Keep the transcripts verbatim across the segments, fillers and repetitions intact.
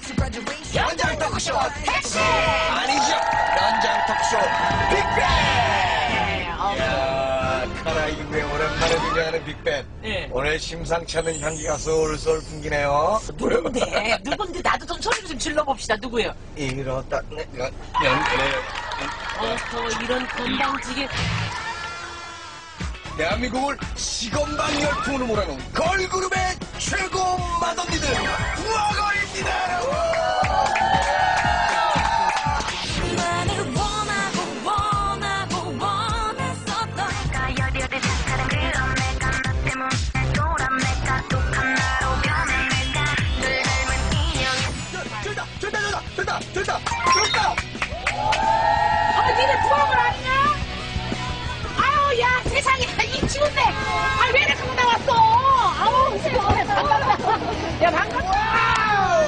연장 토크쇼 택시! 아니죠. 연장 토크쇼 빅뱅! 이야, 카라이브의 오랜만에 등장하는 빅뱅. 네. 오늘 심상치 않은 향기가 솔솔 풍기네요. 누군데? 누군데? 나도 좀 소리 좀 질러봅시다. 누구예요? 이렇다, 네, 연, 연, 어허, 이런 건방지게. 대한민국을 시건방 열풍으로 몰아놓은 걸그룹의 최고 맏언니들 우아걸입니다. 됐다 됐다 됐다 됐다 됐다. 아, 니네 부업을 아니냐? 아유, 야, 세상에, 이 추운데. 아, 왜 이렇게 나왔어? 아우, 세상에, 반갑다. 야, 반갑다.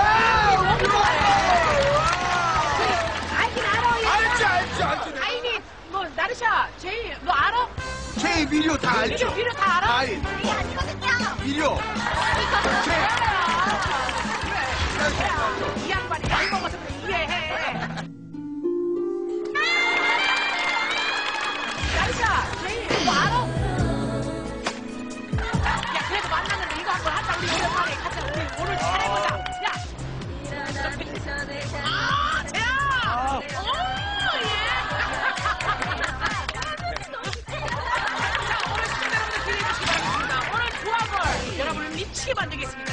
알긴 알아, 얘. 알지 알지 알지. 아이니, 뭐, 나르샤, 제이, 너 알아? 제 미료 다 알죠. 미료, 미료 다 알아? 아이 우리 아니거든요. 미료. 이 양반이 약 먹어서 그래, 이해해. 나르샤, 제이, 너 알아? 야, 그래도 만나는데 이거 한번 하자. 우리 오랜만에 가자. 우리 오늘 잘해보자. 야! 아, 재야! 오, 예! 자, 오늘 시청자 여러분들 기대해 주시기 바랍니다. 오늘 조합을 여러분을 미치게 만들겠습니다.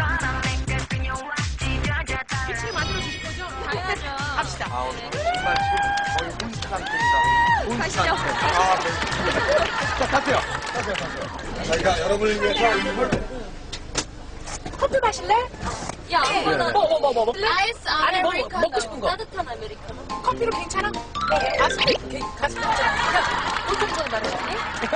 미치게 만들어주실 거죠? 당연하죠. 갑시다. 아, 정말 지금 거의 혼수 상태입니다. 가시죠. 아, 네. 자, 타세요. 타세요, 타세요. 저희가 여러분을 위해서 이걸 커피 마실래? 야, 아무거나. 뭐, 뭐, 뭐, 뭐, 뭐? 아이스 아니, 뭐, 아메리카노. 먹고 싶은 거. 따뜻한 아메리카노. 커피로 괜찮아? 가슴, 가슴 괜찮아? 보통전 나르셨니?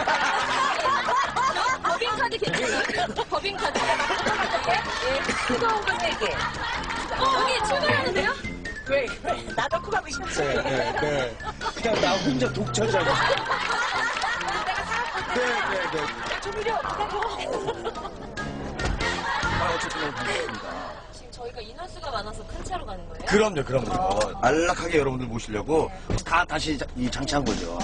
법인카드 괜찮아요? 법인카드. 예. 뜨거운 거 세 개. 어, 여기 출근하는데요? 왜, 왜? 나도 코 가고 싶지. 네, 네, 네. 그냥 나 혼자 독차지하고. 내가 사왔거든. 네, 네, 네. 조미료, 기다려. 아, 어쨌든 너무 반갑습니다. 지금 저희가 인원수가 많아서 큰 차로 가는 거예요? 그럼요, 그럼요. 안락하게 여러분들 모시려고 다 다시 자- 이 장치한 거죠.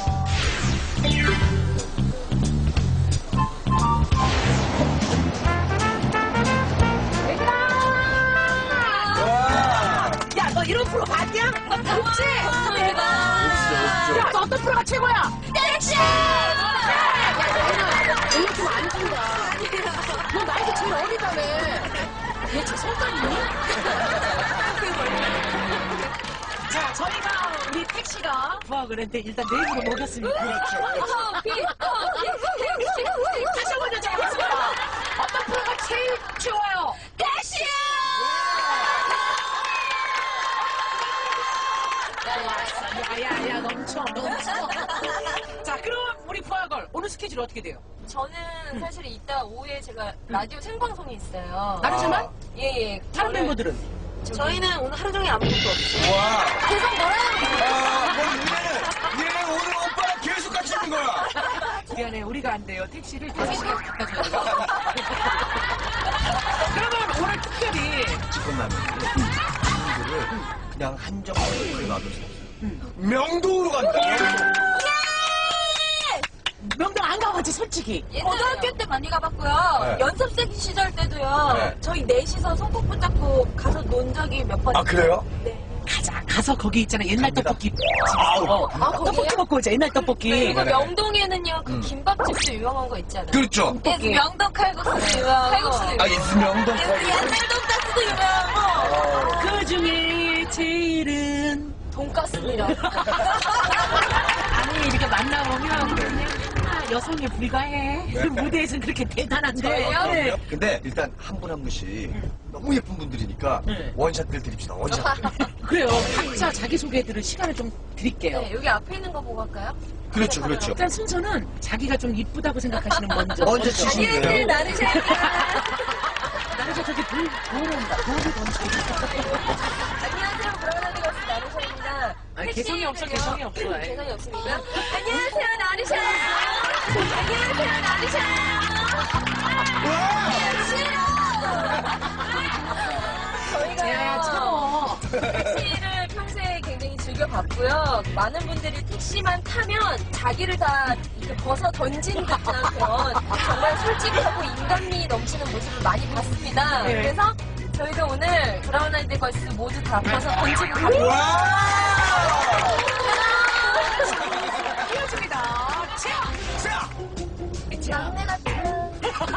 와! 야, 너 이런 프로 봤냐? 없지? 감사합니다. 야, 너 어떤 프로가 최고야? 택시! 연락 좀안 준다. 너 나이도 제일 어리다며. 얘제 손가락 있니? 자, 저희가 우리 택시가 부학을 했는데 일단 내부로 먹였습니다. 그렇죠, 그렇죠. 어, 비, 어, 비, 다시 한번 여쭤보겠습니다. 어떤 프로가 제일 최고요? 택시! 야야야 넘쳐 넘쳐. 자, 그럼 우리 부학을 오늘 스케줄 어떻게 돼요? 저는 사실 이따 오후에 제가 라디오 생방송이 있어요. 나르샤만? 예, 예. 다른 저는- 멤버들은? 저희는 오늘 하루 종일 아무것도 없어요. 와! 계속 놀아요. 아, 뭐, 얘는, 얘는 오늘 오빠랑 계속 같이 있는 거야! 미안해, 우리가 안 돼요. 택시를 다섯 시간 갖다 줘야 돼요. 그러면 오늘 특별히 지금나는 친구들을 그냥 한정적으로 놔둘 수 없어요. 명동으로 간다! 명동 안 가봤지, 솔직히. 고등학교 때 많이 가봤고요. 네. 연습생 시절 때도요. 네. 저희 넷이서 손톱 붙잡고 가서 논 적이 몇 번 아, 있어요. 그래요? 네. 가자, 가서 거기 있잖아. 옛날 갑니다. 떡볶이 집에서. 아우, 아, 거기요? 떡볶이 먹고 오자, 옛날 떡볶이. 그리고 네네. 명동에는요, 그 음. 김밥집도 유명한 거 있지 않아요? 그렇죠. 네, 그 명동 칼국수도 유명하고. 칼국수도 아, 이 명동 예, 칼국수. 옛날 돈가스도 유명하고. 그 중에 제일은. 돈가스입니다. 아니, 이렇게 만나보면 그냥 아, 여성에 불과해. 그 무대에서는 그렇게 대단한데. 저예요? 네. 근데 일단 한 분 한 분씩 너무 예쁜 분들이니까 네. 원샷들 드립시다, 원샷. 그래요. 각자 자기소개 들을 시간을 좀 드릴게요. 네, 여기 앞에 있는 거 보고 할까요? 그렇죠, 그렇죠. 일단 순서는 자기가 좀 이쁘다고 생각하시는 먼저. 먼저 치시면 안녕하세요, 돼요. 나르샤입니다. 나르샤 저기 불, 불 온다. 불이 던지고. 안녕하세요, 브라운아리 가수 나르샤입니다. 아, 개성이 없어, 개성이 없어. 아이. 개성이 없습니까? 안녕하세요, 나르샤. 안녕하세요, 나르샤. 저희가 참어. 택시를 평소에 굉장히 즐겨봤고요. 많은 분들이 택시만 타면 자기를 다 이렇게 벗어 던진 듯한 그런 정말 솔직하고 인간미 넘치는 모습을 많이 봤습니다. 네. 그래서 저희가 오늘 브라운 아이드 걸스 모두 다 벗어 던지고 가고 이어집니다. 막내 같은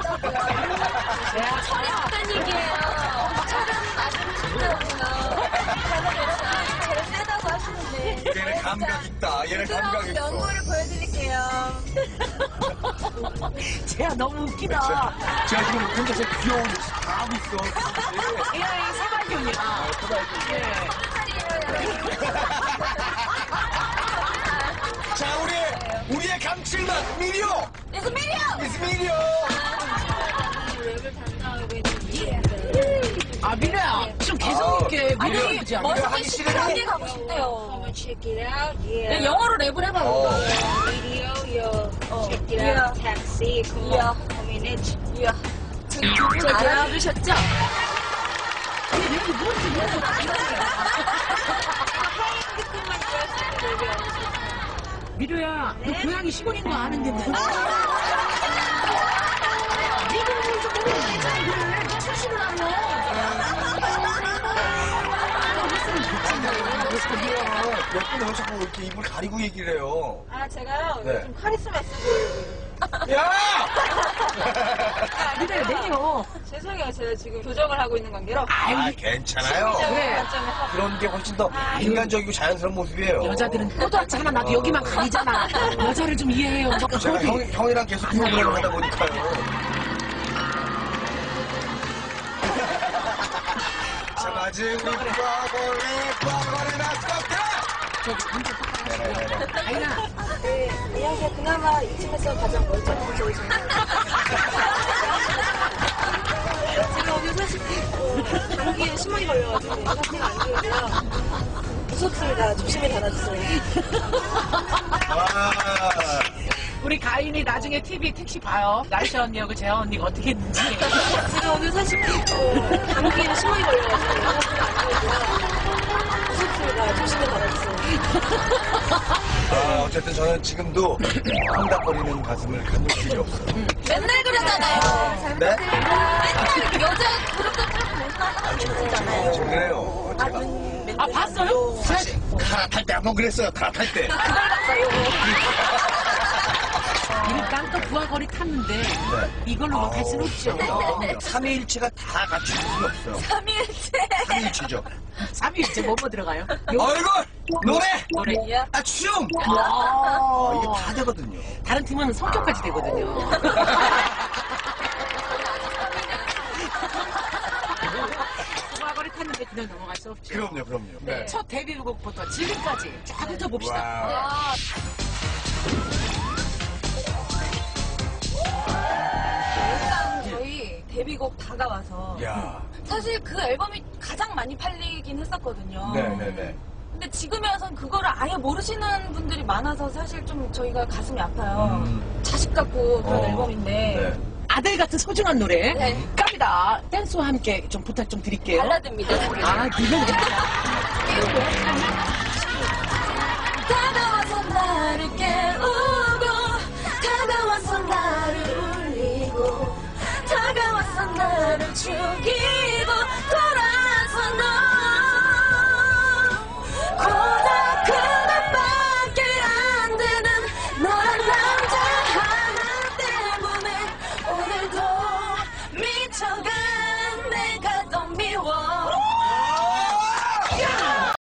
철이 없단 얘기예요. 철은 아주 힘들었구나. 제일 세다고 하시는데 얘는 감각 있다. 얘는 감각 부드러운 있어. 면모를 보여드릴게요. 쟤야 너무 웃기다. 제가 지금 혼자서 귀여운 짓 다 하고 있어. 얘야 세발견이야. 자, 우리, 우리의 감칠맛, 미리오! 그래서 미리요! 미스 미리오! 랩을 담당하고 있는 아 미래야 좀 개성 있게 아니, 미래 해보자. 하기 멋있게 싫은데? 시끄럽게 가고 싶대요. Check it out, yeah. 네, 영어로 랩을 해봐. 어. Video, yo. Oh, Check it yeah. out, taxi, come Yeah. on. I mean, it's 이야. 저희 두분 알아두셨죠? 이렇게 뭔지 미루야, 너 고향이 시골인 거 아는데 뭐? 미루는 좀 괜찮은데 너 출신을 알아. 몇분 왜 자꾸 이렇게 입을 가리고 얘기를 해요? 아, 제가요, 네. 요즘 카리스마 있어서. 야! 미루야, 내요. 죄송해요, 제가 지금 교정을 하고 있는 관계로. 아, 괜찮아요. 그래. 관점에서. 그런 게 훨씬 더 인간적이고 자연스러운 모습이에요. 여자들은 또다치 하나 나도 여기만 가리잖아. 여자를 좀 이해해요. 제가 형, 형이랑 계속 프로그램을 하다 보니까요. 자, 마지막 우리 뻐거리, 뻐거리 나스커트! 네네네. 아이나, 네, 이야기가 그나마 이쯤에서 가장 멀쩡한 저희 중. 제가 오늘 사실 어, 감기에 심하게 걸려가지고 상태가 안 좋아서 무섭습니다. 조심히 달아주세요. 와. 우리 가인이 나중에 티비 택시 봐요. 날씨 언니하고 재하 언니가 어떻게 했는지. 제가 오늘 사실 어, 감기에 심하게 걸려가지고 상태가 안 좋아서 무섭습니다. 조심히 달아주세요. 아, 어쨌든 저는 지금도 헝닥거리는 가슴을 가눌 필요 없어요. 맨날 그러잖아요. 네? 맨날 여자 그룹 같은 맨날 그러잖아요. 지금 그래요. 제가 아, 봤어요? 사실 갈아탈 때 한번 그랬어요. 갈아탈 때. 일단 또 부하거리 탔는데 이걸로 뭐 갈 수는 없죠. 삼위일체가 다 같이 올 수는 없어요. 삼일째. 삼위일체죠. 삼위일체 뭐뭐 들어가요? 얼굴! 노래! 노래. 아, 춤! 아, 아, 이게 다 되거든요. 다른 팀은 성격까지 되거든요. 부하거리 탔는데 그냥 넘어갈 수 없죠. 그럼요, 그럼요. 네. 첫 데뷔곡부터 지금까지 쫙 훑어봅시다. 와. 일단 저희 데뷔곡 다가와서 야. 사실 그 앨범이 가장 많이 팔리긴 했었거든요. 네네네. 근데 지금에 와서는 그거를 아예 모르시는 분들이 많아서 사실 좀 저희가 가슴이 아파요. 음. 자식 같고 그런 어. 앨범인데 네. 아들 같은 소중한 노래. 네. 갑니다. 댄스와 함께 좀 부탁 좀 드릴게요. 발라드입니다. 아, 이건 다가와서 나를 깨우고 다가와서 나를 울리고 다가와서 나를 죽이고